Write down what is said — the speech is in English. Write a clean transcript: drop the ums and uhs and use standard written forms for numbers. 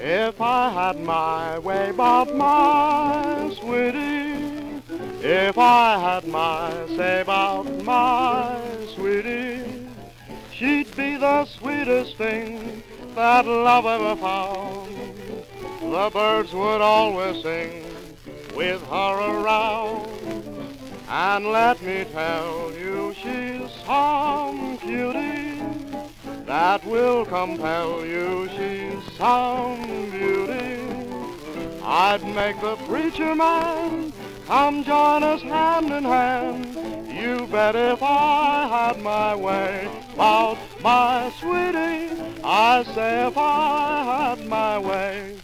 If I had my way about my sweetie, if I had my say about my sweetie, she'd be the sweetest thing that love ever found. The birds would always sing with her around. And let me tell you, she's some cutie that will compel you. She's some beauty. I'd make the preacher man come join us hand in hand. You bet if I had my way about my sweetie, I say if I had my way.